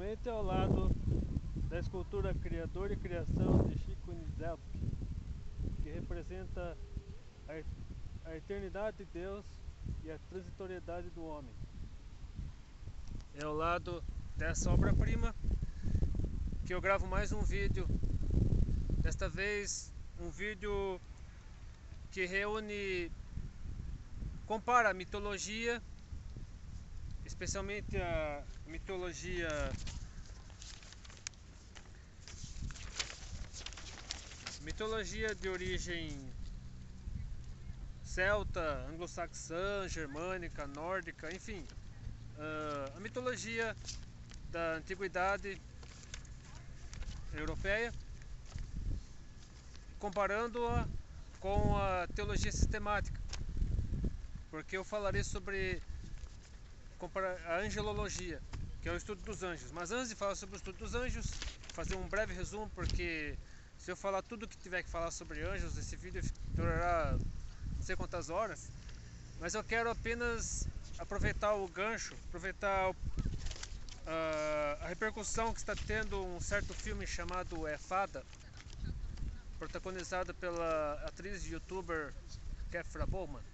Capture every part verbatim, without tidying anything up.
especialmente ao lado da escultura Criador e Criação de Chico Nietzsche, que representa a, a eternidade de Deus e a transitoriedade do homem. É ao lado dessa obra-prima que eu gravo mais um vídeo, desta vez um vídeo que reúne, compara a mitologia, especialmente a mitologia mitologia de origem celta, anglo-saxã, germânica, nórdica, enfim, a mitologia da antiguidade europeia, comparando-a com a teologia sistemática, porque eu falarei sobre a angelologia, que é o estudo dos anjos. Mas antes de falar sobre o estudo dos anjos, fazer um breve resumo, porque se eu falar tudo o que tiver que falar sobre anjos, esse vídeo durará não sei quantas horas. Mas eu quero apenas aproveitar o gancho, aproveitar uh, a repercussão que está tendo um certo filme chamado é, Fada, protagonizado pela atriz e youtuber Kefra Bowman.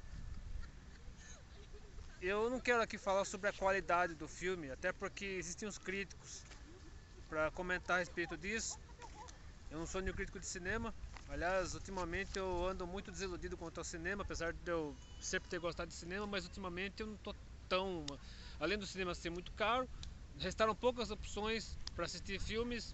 Eu não quero aqui falar sobre a qualidade do filme, até porque existem os críticos para comentar a respeito disso. Eu não sou nenhum crítico de cinema, aliás, ultimamente eu ando muito desiludido quanto ao cinema, apesar de eu sempre ter gostado de cinema, mas ultimamente eu não estou tão... Além do cinema ser muito caro, restaram poucas opções para assistir filmes,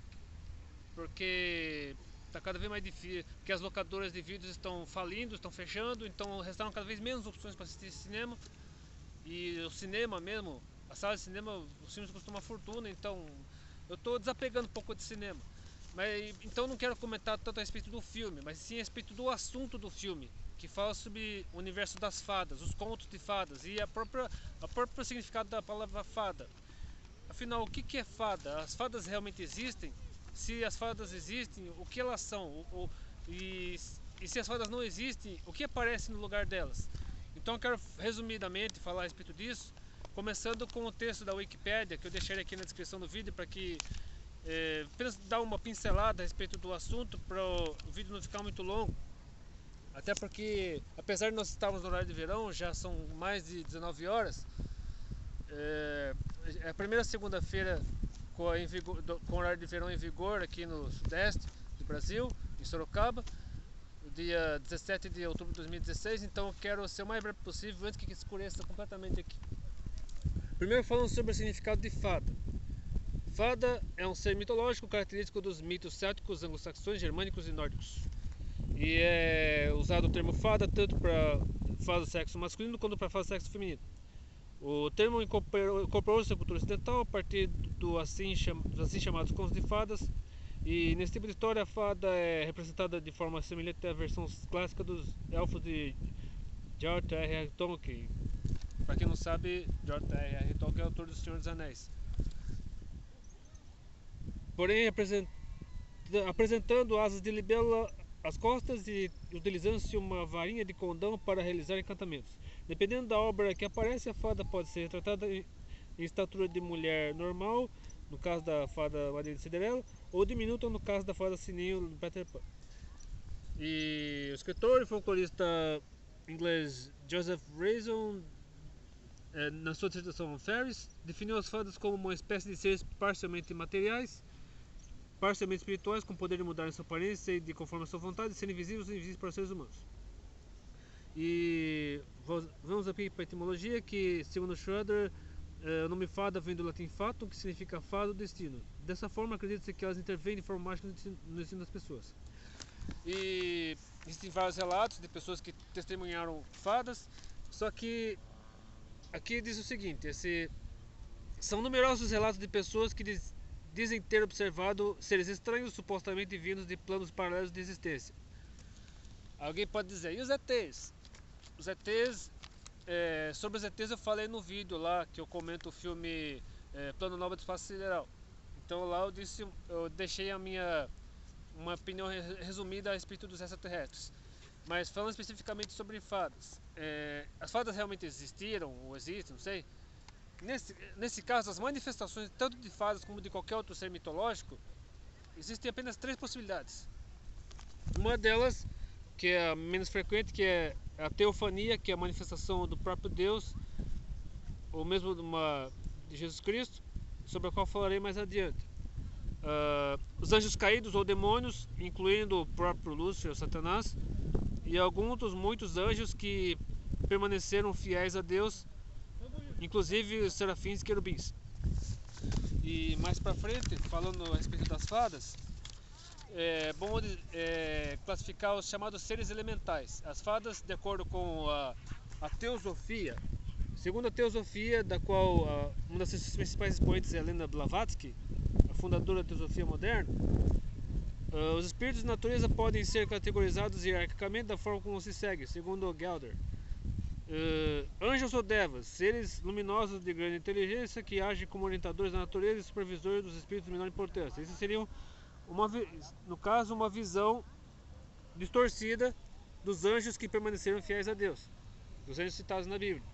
porque está cada vez mais difícil, porque as locadoras de vídeos estão falindo, estão fechando, então restaram cada vez menos opções para assistir cinema. E o cinema mesmo, a sala de cinema, os filmes custam uma fortuna, então eu estou desapegando um pouco de cinema. Mas, então não quero comentar tanto a respeito do filme, mas sim a respeito do assunto do filme, que fala sobre o universo das fadas, os contos de fadas e a própria, a próprio significado da palavra fada. Afinal, o que, que é fada? As fadas realmente existem? Se as fadas existem, o que elas são? O, o, e, e se as fadas não existem, o que aparece no lugar delas? Então eu quero resumidamente falar a respeito disso, começando com o texto da Wikipédia, que eu deixarei aqui na descrição do vídeo, para que é, apenas dar uma pincelada a respeito do assunto, para o vídeo não ficar muito longo. Até porque, apesar de nós estarmos no horário de verão, já são mais de dezenove horas, é, é a primeira segunda-feira com, com horário de verão em vigor aqui no sudeste do Brasil, em Sorocaba, dia dezessete de outubro de dois mil e dezesseis, então eu quero ser o mais breve possível antes que escureça completamente aqui. Primeiro falando sobre o significado de fada. Fada é um ser mitológico característico dos mitos célticos, anglo-saxões, germânicos e nórdicos. E é usado o termo fada tanto para fada do sexo masculino quanto para fada do sexo feminino. O termo incorporou-se à cultura ocidental a partir do assim, cham dos assim chamados contos de fadas. E nesse tipo de história a fada é representada de forma semelhante à versão clássica dos elfos de George R R. Tolkien. Para quem não sabe, George R R. Tolkien é o autor do Senhor dos Anéis. Porém, apresentando asas de libélula às costas e utilizando-se uma varinha de condão para realizar encantamentos. Dependendo da obra que aparece, a fada pode ser retratada em estatura de mulher normal, no caso da fada Madrinha de Cinderela, ou diminuta no caso da fada Sininho do Peter Pan. E o escritor e folclorista inglês Joseph Reason, na sua dissertação Fairies, definiu as fadas como uma espécie de seres parcialmente materiais, parcialmente espirituais, com poder de mudar sua aparência e de conforme a sua vontade, serem visíveis ou invisíveis para os seres humanos. E vamos aqui para a etimologia, que segundo Schroeder, o nome fada vem do latim fatum, que significa fado, destino. Dessa forma, acredita-se que elas intervêm de forma mágica no destino das pessoas. E existem vários relatos de pessoas que testemunharam fadas, só que aqui diz o seguinte: esse, são numerosos relatos de pessoas que diz, dizem ter observado seres estranhos, supostamente vindos de planos paralelos de existência. Alguém pode dizer, e os E Tês? Os E Tês... É, sobre os E Tês eu falei no vídeo lá que eu comento o filme é, Plano Nova do Espaço Sideral. Então lá eu disse, eu deixei a minha uma opinião resumida a respeito dos extraterrestres. Mas falando especificamente sobre fadas, é, as fadas realmente existiram ou existem, não sei. nesse, nesse caso, as manifestações tanto de fadas como de qualquer outro ser mitológico, existem apenas três possibilidades. Uma delas, que é a menos frequente, que é a teofania, que é a manifestação do próprio Deus, ou mesmo de, uma, de Jesus Cristo, sobre a qual falarei mais adiante. Uh, os anjos caídos ou demônios, incluindo o próprio Lúcifer, o Satanás, e alguns dos muitos anjos que permaneceram fiéis a Deus, inclusive os serafins e querubins. E mais pra frente, falando a respeito das fadas, é bom é, classificar os chamados seres elementais. As fadas, de acordo com a, a teosofia, segundo a teosofia, da qual a, uma das suas principais expoentes é Helena Blavatsky, a fundadora da teosofia moderna, uh, os espíritos de natureza podem ser categorizados hierarquicamente da forma como se segue, segundo Gelder. Uh, anjos ou devas, seres luminosos de grande inteligência que agem como orientadores da natureza e supervisores dos espíritos de menor importância. Esses seriam, uma, no caso, uma visão distorcida dos anjos que permaneceram fiéis a Deus, dos anjos citados na Bíblia.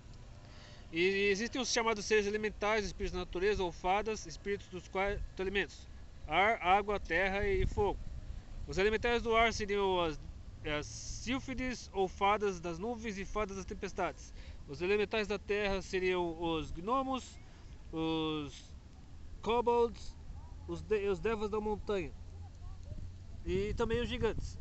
E existem os chamados seres elementais, espíritos da natureza ou fadas, espíritos dos quatro elementos: ar, água, terra e fogo. Os elementais do ar seriam as as sílfides ou fadas das nuvens e fadas das tempestades. Os elementais da terra seriam os gnomos, os kobolds, os, de, os devas da montanha e também os gigantes.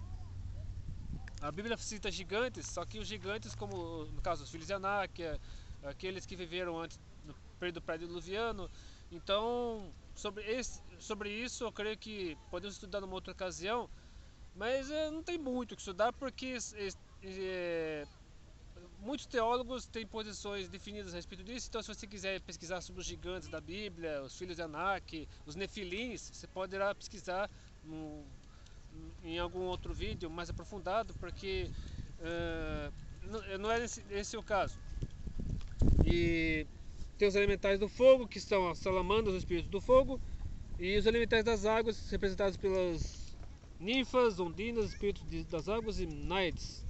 A Bíblia cita gigantes, só que os gigantes, como no caso os filhos de Anak, aqueles que viveram antes no período pré-diluviano. Então, sobre, esse, sobre isso eu creio que podemos estudar numa outra ocasião. Mas é, não tem muito o que estudar, porque é, é, muitos teólogos têm posições definidas a respeito disso. Então, se você quiser pesquisar sobre os gigantes da Bíblia, os filhos de Anak, os nefilins, você poderá pesquisar no, em algum outro vídeo mais aprofundado, porque uh, não, não é esse, esse o caso. E tem os elementais do fogo, que são as salamandras, os espíritos do fogo, e os elementais das águas, representados pelas ninfas, ondinas, espíritos de, das águas e naiades.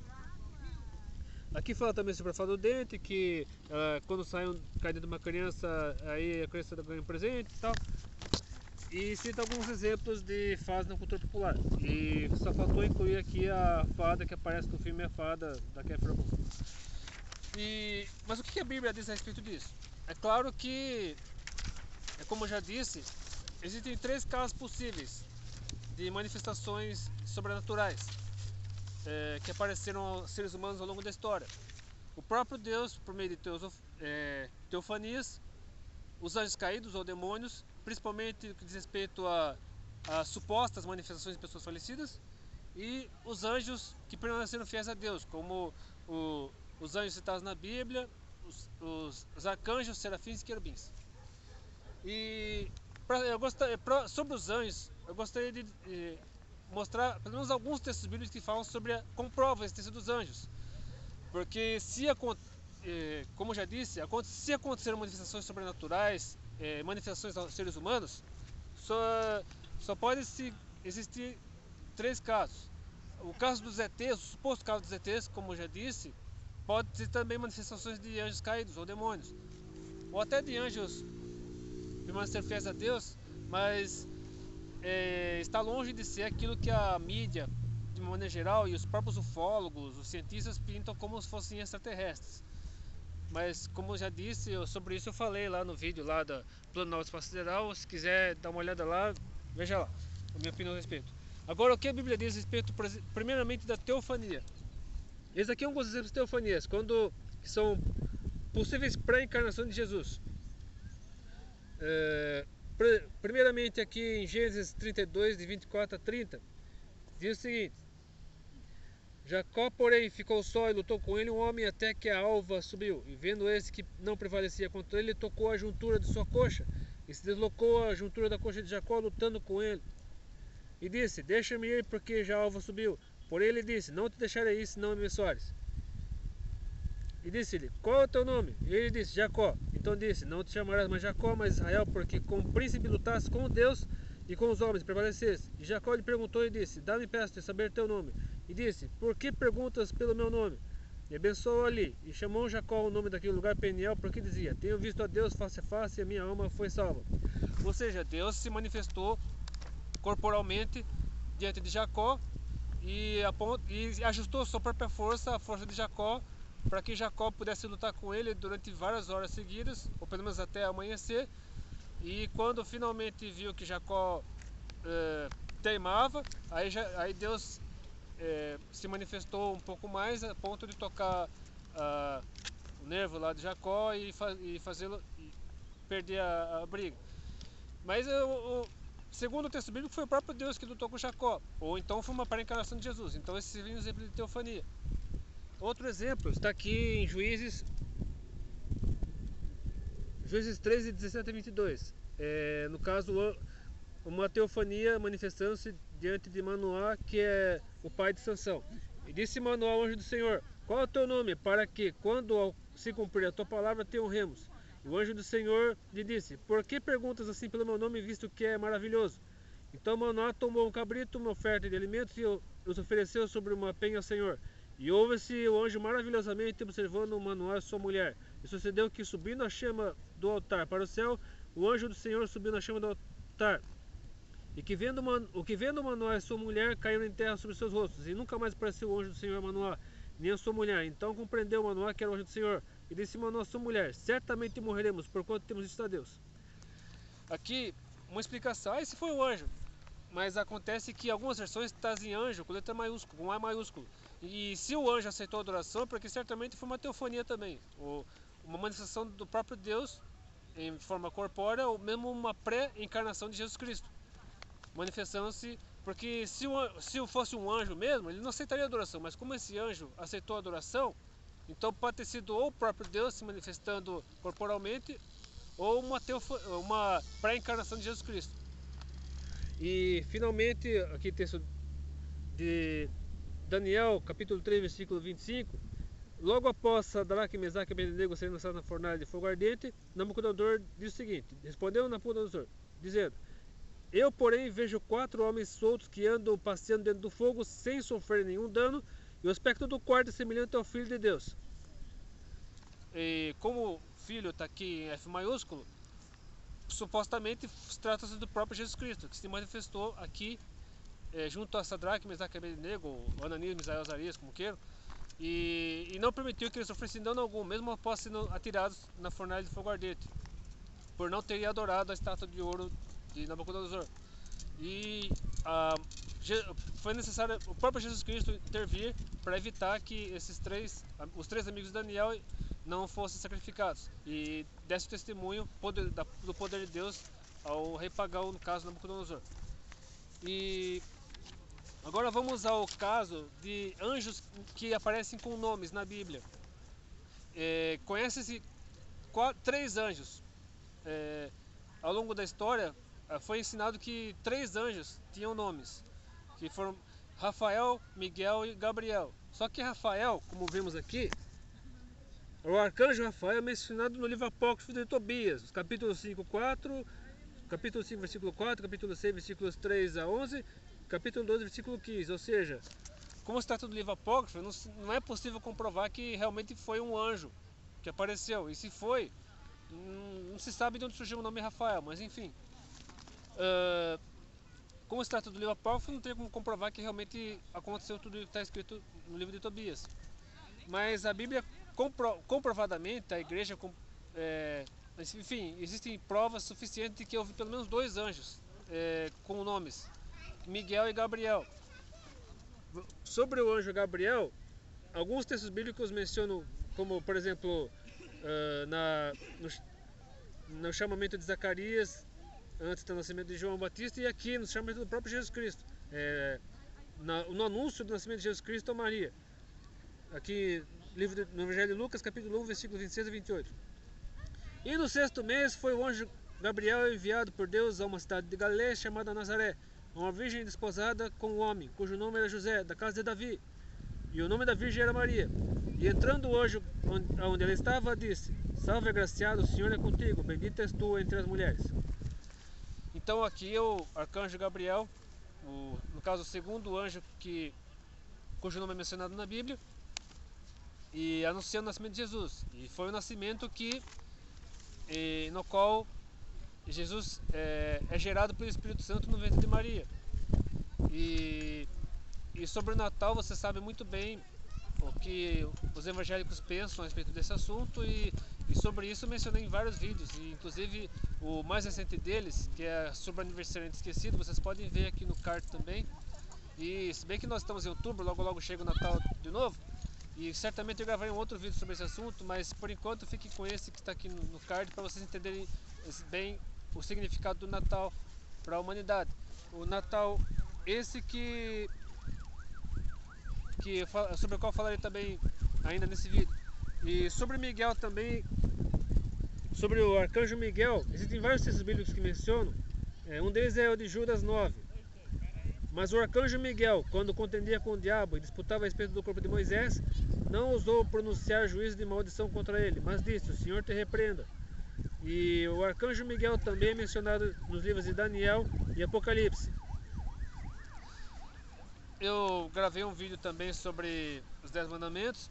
Aqui fala também sobre a fada do dente, que uh, quando sai um, cai dentro de uma criança, aí a criança ganha um presente e tal. E cita alguns exemplos de fadas na cultura popular. E só faltou incluir aqui a fada que aparece no filme A Fada, da Catherine Boone. E Mas o que a Bíblia diz a respeito disso? É claro que, é como eu já disse, existem três casos possíveis de manifestações sobrenaturais é, que apareceram aos seres humanos ao longo da história. O próprio Deus, por meio de teosof, é, teofanias, os anjos caídos ou demônios, principalmente no que diz respeito a, a supostas manifestações de pessoas falecidas, e os anjos que permaneceram fiéis a Deus, como o, os anjos citados na Bíblia, os, os, os arcanjos, serafins e querubins. E pra, eu gostaria, pra, sobre os anjos, eu gostaria de eh, mostrar pelo menos alguns textos bíblicos que falam sobre a, comprova a existência dos anjos. Porque se, eh, como eu já disse, se acontecerem manifestações sobrenaturais, eh, manifestações aos seres humanos, só, só pode se existir três casos. O caso dos E Tês, o suposto caso dos E Tês, como eu já disse, pode ser também manifestações de anjos caídos ou demônios, ou até de anjos permanecer fiéis a Deus, mas é, está longe de ser aquilo que a mídia, de uma maneira geral, e os próprios ufólogos, os cientistas pintam como se fossem extraterrestres. Mas, como eu já disse, eu, sobre isso eu falei lá no vídeo lá da Plano Espaço Sideral. Se quiser dar uma olhada lá, veja lá a minha opinião a respeito. Agora, o que a Bíblia diz a respeito, primeiramente, da teofania. Esse aqui é um dos exemplos de teofanias, quando são possíveis pré-encarnação de Jesus. É, primeiramente aqui em Gênesis trinta e dois, de vinte e quatro a trinta, diz o seguinte: Jacó, porém, ficou só e lutou com ele um homem até que a alva subiu, e vendo esse que não prevalecia contra ele, tocou a juntura de sua coxa, e se deslocou a juntura da coxa de Jacó, lutando com ele. E disse: deixa-me ir, porque já a alva subiu. Porém ele disse: não te deixarei ir, se não me abençoares. E disse-lhe: qual é o teu nome? E ele disse: Jacó. Então disse: não te chamarás mais Jacó, mas Israel, porque com o príncipe lutaste com Deus e com os homens prevaleceste. E Jacó lhe perguntou e disse: dá-me, peço-te, saber teu nome. E disse: por que perguntas pelo meu nome? e abençoou ali, e chamou Jacó o nome daquele lugar Peniel, porque dizia: tenho visto a Deus face a face, e a minha alma foi salva. Ou seja, Deus se manifestou corporalmente diante de Jacó e, e ajustou sua própria força, a força de Jacó, para que Jacó pudesse lutar com ele durante várias horas seguidas, ou pelo menos até amanhecer. E quando finalmente viu que Jacó eh, teimava, aí, já, aí Deus eh, se manifestou um pouco mais, a ponto de tocar ah, o nervo lá de Jacó e, fa e fazê-lo perder a, a briga. Mas eu, eu, segundo o texto bíblico, foi o próprio Deus que lutou com Jacó, ou então foi uma pré-encarnação de Jesus. Então esse seria um exemplo de teofania. Outro exemplo está aqui em Juízes Juízes treze, dezessete a vinte e dois. É, no caso, uma teofania manifestando-se diante de Manoá, que é o pai de Sansão. E disse Manoá ao anjo do Senhor: qual é o teu nome, para que, quando se cumprir a tua palavra, te honremos? E o anjo do Senhor lhe disse: por que perguntas assim pelo meu nome, visto que é maravilhoso? Então Manoá tomou um cabrito, uma oferta de alimentos, e os ofereceu sobre uma penha ao Senhor. E houve-se o anjo maravilhosamente observando Manoá e sua mulher. E sucedeu que, subindo a chama do altar para o céu, o anjo do Senhor subiu na chama do altar. E que vendo, o que vendo Manoá e sua mulher caíram em terra sobre seus rostos. E nunca mais apareceu o anjo do Senhor a Manoá, nem a sua mulher. Então compreendeu Manoá que era o anjo do Senhor. E disse Manoá a sua mulher: certamente morreremos, porquanto temos visto a Deus. Aqui, uma explicação. Ah, esse foi o anjo. Mas acontece que algumas versões trazem anjo com letra maiúscula, com A maiúsculo. E se o anjo aceitou a adoração, porque certamente foi uma teofania também, ou uma manifestação do próprio Deus em forma corpórea, ou mesmo uma pré-encarnação de Jesus Cristo, manifestando-se, porque se, o, se fosse um anjo mesmo, ele não aceitaria a adoração, mas como esse anjo aceitou a adoração, então pode ter sido ou o próprio Deus se manifestando corporalmente, ou uma, uma pré-encarnação de Jesus Cristo. E finalmente, aqui texto de Daniel, capítulo três, versículo vinte e cinco. Logo após Sadraque, Mesaque e Abednego serem lançados na fornalha de fogo ardente, Nabucodonosor diz o seguinte: respondeu Nabucodonosor, dizendo: eu, porém, vejo quatro homens soltos que andam passeando dentro do fogo sem sofrer nenhum dano, e o aspecto do quarto é semelhante ao Filho de Deus. E como filho está aqui em F maiúsculo, supostamente trata-se do próprio Jesus Cristo, que se manifestou aqui é, junto a Sadraque, Mesaque e Abednego, ou Ananias, Misael, Azarias, como queiram, e, e não permitiu que eles sofressem dano algum, mesmo após sendo atirados na fornalha de fogo ardente, por não terem adorado a estátua de ouro de Nabucodonosor. E ah, foi necessário o próprio Jesus Cristo intervir para evitar que esses três, os três amigos de Daniel, não fossem sacrificados, e desse testemunho poder, da, do poder de Deus ao rei pagão, no caso Nabucodonosor. E agora vamos ao caso de anjos que aparecem com nomes na Bíblia. É, Conhece-se três anjos. É, ao longo da história foi ensinado que três anjos tinham nomes, que foram Rafael, Miguel e Gabriel. Só que Rafael, como vemos aqui, o arcanjo Rafael é mencionado no livro apócrifo de Tobias, capítulo cinco, quatro, capítulo cinco, versículo quatro, capítulo seis, versículos três a onze, capítulo doze, versículo quinze. Ou seja, como se trata do livro apócrifo, não, não é possível comprovar que realmente foi um anjo que apareceu. E se foi, não, não se sabe de onde surgiu o nome Rafael, mas enfim. Uh, como se trata do livro apócrifo, não tem como comprovar que realmente aconteceu tudo que está escrito no livro de Tobias. Mas a Bíblia, compro, comprovadamente, a igreja, é, enfim, existem provas suficientes de que houve pelo menos dois anjos é, com nomes, Miguel e Gabriel. Sobre o anjo Gabriel, alguns textos bíblicos mencionam, como por exemplo, uh, na, no, no chamamento de Zacarias, antes do nascimento de João Batista, e aqui no chamamento do próprio Jesus Cristo, é, na, no anúncio do nascimento de Jesus Cristo a Maria. Aqui livro no Evangelho de Lucas, capítulo um, versículo vinte e seis a vinte e oito. E no sexto mês foi o anjo Gabriel enviado por Deus a uma cidade de Galiléia chamada Nazaré, a uma virgem desposada com um homem, cujo nome era José, da casa de Davi, e o nome da virgem era Maria. E entrando o anjo onde ela estava, disse: salve, agraciado, o Senhor é contigo, bendita és tu entre as mulheres. Então aqui o arcanjo Gabriel, o, no caso o segundo anjo que, cujo nome é mencionado na Bíblia, e anunciando o nascimento de Jesus. E foi o nascimento que, e, no qual Jesus é, é gerado pelo Espírito Santo no ventre de Maria. E, e sobre o Natal você sabe muito bem o que os evangélicos pensam a respeito desse assunto, e, e sobre isso eu mencionei em vários vídeos, e inclusive o mais recente deles, que é sobre o aniversariante esquecido, vocês podem ver aqui no card também. E se bem que nós estamos em outubro, logo logo chega o Natal de novo, e certamente eu gravarei um outro vídeo sobre esse assunto, mas por enquanto fique com esse que está aqui no, no card, para vocês entenderem bem o significado do Natal para a humanidade. O Natal, esse que, que sobre o qual eu falarei também ainda nesse vídeo. E sobre Miguel também, sobre o arcanjo Miguel, existem vários textos bíblicos que mencionam, é, um deles é o de Judas nove. Mas o arcanjo Miguel, quando contendia com o diabo e disputava a respeito do corpo de Moisés, não ousou pronunciar juízo de maldição contra ele, mas disse: o Senhor te repreenda. E o arcanjo Miguel também é mencionado nos livros de Daniel e Apocalipse. Eu gravei um vídeo também sobre os Dez Mandamentos,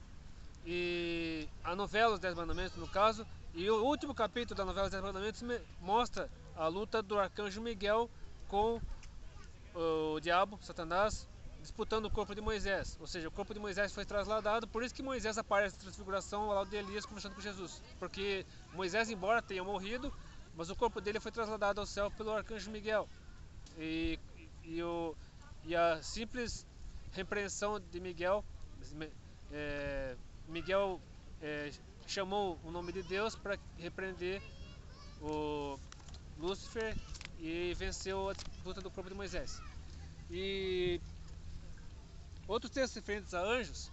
e a novela Os Dez Mandamentos, no caso, e o último capítulo da novela Os Dez Mandamentos mostra a luta do arcanjo Miguel com o diabo, Satanás, disputando o corpo de Moisés. Ou seja, o corpo de Moisés foi trasladado, por isso que Moisés aparece na transfiguração ao lado de Elias conversando com Jesus, porque Moisés, embora tenha morrido, mas o corpo dele foi trasladado ao céu pelo arcanjo Miguel, e, e, o, e a simples repreensão de Miguel, é, Miguel é, chamou o nome de Deus para repreender o Lúcifer, e venceu a disputa do corpo de Moisés. E outros textos referentes a anjos,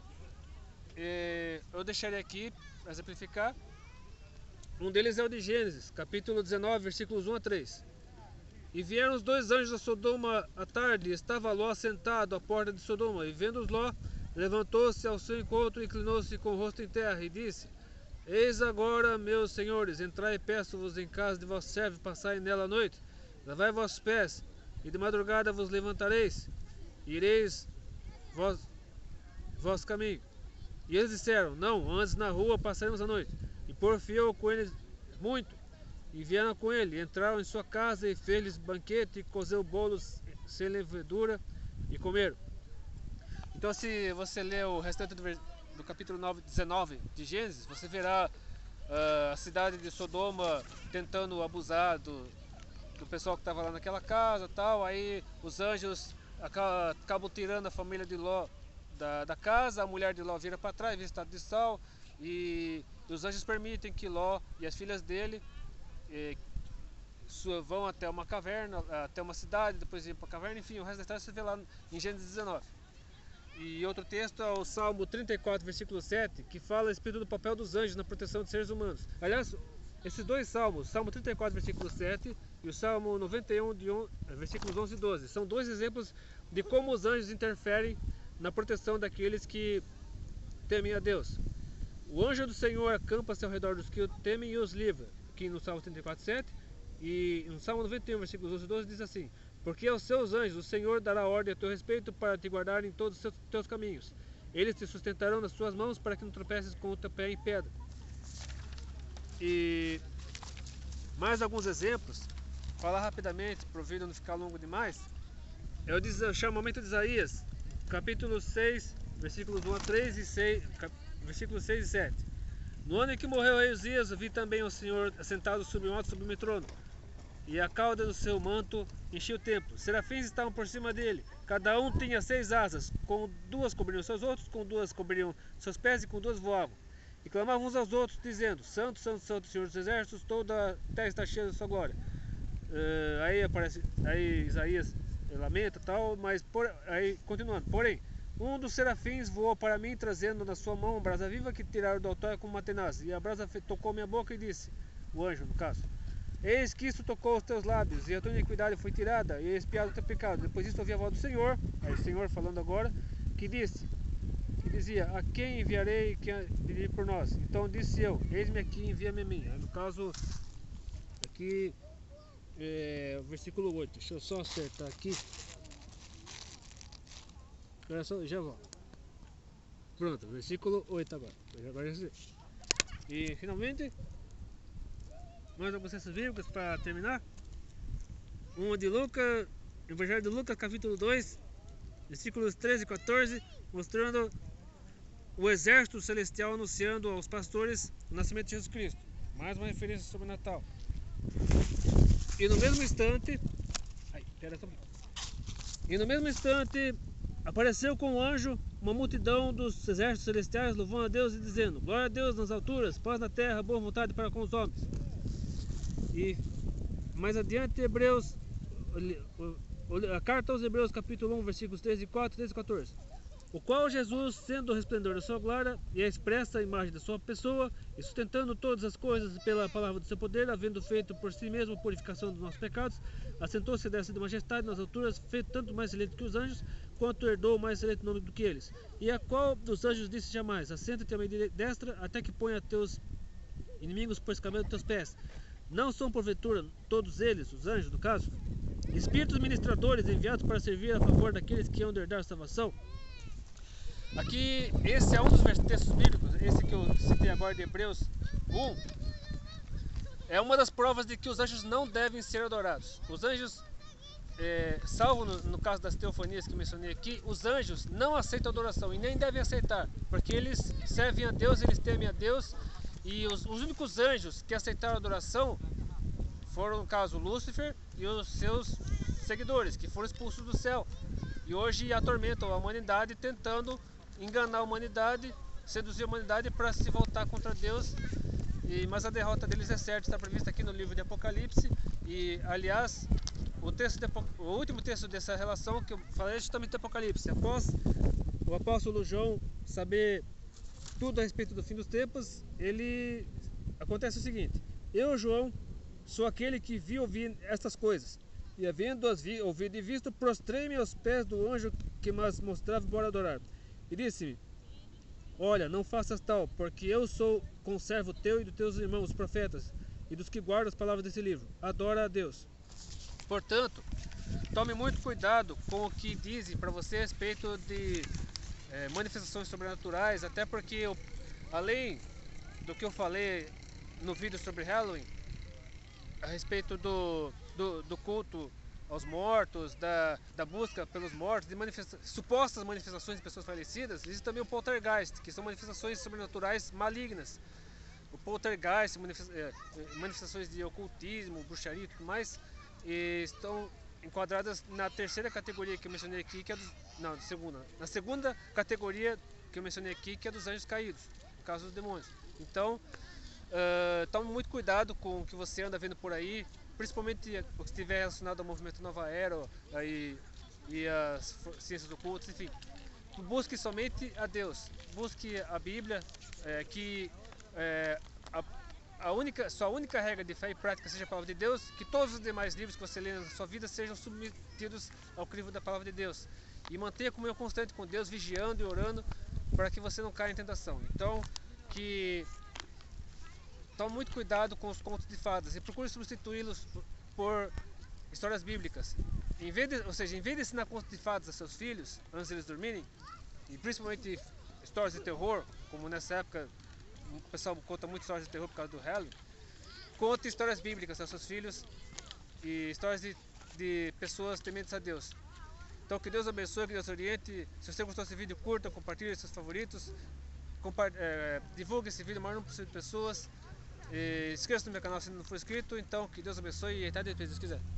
eh, eu deixarei aqui para exemplificar. Um deles é o de Gênesis, capítulo dezenove, versículos um a três. E vieram os dois anjos a Sodoma à tarde, e estava Ló sentado à porta de Sodoma, e vendo-os Ló, levantou-se ao seu encontro, inclinou-se com o rosto em terra, e disse: eis agora, meus senhores, entrai e peço-vos em casa de vosso servo, passai nela a noite. Lavai vossos pés, e de madrugada vos levantareis, e ireis vós, vosso caminho. E eles disseram: não, antes na rua passaremos a noite. E porfiou com eles muito, e vieram com ele, entraram em sua casa, e fez-lhes banquete, e cozeu bolos sem levedura, e comeram. Então, se você ler o restante do, do capítulo nove, dezenove de Gênesis, você verá uh, a cidade de Sodoma tentando abusar do do pessoal que estava lá naquela casa, tal. Aí os anjos acabam tirando a família de Ló da, da casa, a mulher de Ló vira para trás, vira estado de sal, e os anjos permitem que Ló e as filhas dele eh, vão até uma caverna, até uma cidade, depois ir para a caverna, enfim, o resto da história você vê lá em Gênesis dezenove. E outro texto é o Salmo trinta e quatro, versículo sete, que fala a respeito do papel dos anjos na proteção de seres humanos. Aliás, esses dois salmos, Salmo trinta e quatro, versículo sete, e o Salmo noventa e um, de on, versículos onze e doze, são dois exemplos de como os anjos interferem na proteção daqueles que temem a Deus. O anjo do Senhor acampa-se ao redor dos que o temem e os livra, aqui no Salmo trinta e quatro, sete, e no Salmo noventa e um, versículos onze e doze, diz assim: porque aos seus anjos o Senhor dará ordem a teu respeito para te guardar em todos os teus caminhos. Eles te sustentarão nas suas mãos para que não tropeces com o teu pé em pedra. E mais alguns exemplos, falar rapidamente, para o vídeo não ficar longo demais. É o chamamento de Isaías, capítulo seis, versículos um a três e seis, versículos seis e sete. No ano em que morreu o rei Uzias, vi também o Senhor assentado sobre um alto sublime trono, e a cauda do seu manto enchia o templo. Serafins estavam por cima dele, cada um tinha seis asas, com duas cobriam seus outros, com duas cobriam seus pés e com duas voavam. E clamavam uns aos outros, dizendo: Santo, Santo, Santo, Senhor dos Exércitos, toda a terra está cheia da sua glória. Uh, aí aparece, aí Isaías lamenta tal, mas por, aí continuando. Porém, um dos serafins voou para mim, trazendo na sua mão uma brasa viva que tiraram do altar com uma tenaz. E a brasa tocou minha boca e disse, o anjo no caso: eis que isto tocou os teus lábios, e a tua iniquidade foi tirada, e expiado o teu pecado. Depois disso ouvi a voz do Senhor, aí o Senhor falando agora, que disse, que dizia: a quem enviarei que dirige por nós? Então disse eu: eis-me aqui, envia-me a mim. Aí, no caso, aqui, é, versículo oito, deixa eu só acertar aqui. Espera só, já volto. Pronto, versículo oito agora. agora e finalmente, mais alguns textos bíblicos para terminar. Um de Lucas, Evangelho de Lucas, capítulo dois, versículos treze e quatorze, mostrando o exército celestial anunciando aos pastores o nascimento de Jesus Cristo. Mais uma referência sobre o Natal. E no mesmo instante, ai, pera, e no mesmo instante apareceu com o anjo uma multidão dos exércitos celestiais louvando a Deus e dizendo: glória a Deus nas alturas, paz na terra, boa vontade para com os homens. E mais adiante, Hebreus, a carta aos Hebreus, capítulo um, versículos treze e quatro, treze e quatorze. O qual Jesus, sendo o resplendor da sua glória e a expressa imagem da sua pessoa, e sustentando todas as coisas pela palavra do seu poder, havendo feito por si mesmo a purificação dos nossos pecados, assentou-se à destra de majestade nas alturas, feito tanto mais excelente que os anjos, quanto herdou o mais excelente nome do que eles. E a qual dos anjos disse jamais: assenta-te à minha destra, até que ponha teus inimigos por escabelo dos teus pés. Não são porventura todos eles, os anjos no caso, espíritos ministradores enviados para servir a favor daqueles que hão de herdar a salvação? Aqui, esse é um dos textos bíblicos, esse que eu citei agora de Hebreus um, é uma das provas de que os anjos não devem ser adorados. Os anjos, é, salvo no, no caso das teofanias que mencionei aqui, os anjos não aceitam adoração e nem devem aceitar, porque eles servem a Deus, eles temem a Deus, e os, os únicos anjos que aceitaram a adoração foram, no caso, Lúcifer e os seus seguidores, que foram expulsos do céu e hoje atormentam a humanidade, tentando enganar a humanidade, seduzir a humanidade para se voltar contra Deus. E, mas a derrota deles é certa, está prevista aqui no livro de Apocalipse. E, aliás, o, texto de, o último texto dessa relação que eu falei é justamente de Apocalipse. Após o apóstolo João saber tudo a respeito do fim dos tempos, ele acontece o seguinte: eu, João, sou aquele que viu ouvir estas coisas, e havendo-as ouvido e visto, prostrei-me aos pés do anjo que me mostrava para adorar. E disse-me: olha, não faças tal, porque eu sou conservo teu e dos teus irmãos, os profetas, e dos que guardam as palavras desse livro. Adora a Deus. Portanto, tome muito cuidado com o que dizem para você a respeito de é, manifestações sobrenaturais, até porque, eu, além do que eu falei no vídeo sobre Halloween, a respeito do, do, do culto aos mortos, da, da busca pelos mortos, de manifesta supostas manifestações de pessoas falecidas, existe também o poltergeist, que são manifestações sobrenaturais malignas. O poltergeist, manifesta é, manifestações de ocultismo, bruxaria e tudo mais, e estão enquadradas na terceira categoria que eu mencionei aqui, que é dos, não, na segunda, na segunda categoria que eu mencionei aqui, que é dos anjos caídos, no caso dos demônios. Então, Uh, tome muito cuidado com o que você anda vendo por aí, principalmente o que estiver relacionado ao movimento Nova Era e, e as ciências ocultas, enfim. Busque somente a Deus, busque a Bíblia, é, que é, a, a única, sua única regra de fé e prática seja a palavra de Deus, que todos os demais livros que você lê na sua vida sejam submetidos ao crivo da palavra de Deus. E mantenha comunhão constante com Deus, vigiando e orando, para que você não caia em tentação. Então, que tome muito cuidado com os contos de fadas e procure substituí-los por histórias bíblicas. Em vez de, ou seja, em vez de ensinar contos de fadas a seus filhos antes de eles dormirem, e principalmente histórias de terror, como nessa época o pessoal conta muito histórias de terror por causa do Halloween, conte histórias bíblicas aos seus filhos e histórias de, de pessoas tementes a Deus. Então, que Deus abençoe, que Deus oriente. Se você gostou desse vídeo, curta, compartilhe seus favoritos, é, divulgue esse vídeo ao maior número possível de pessoas. E inscreva-se no meu canal se não for inscrito. Então, que Deus abençoe e até depois, se Deus quiser.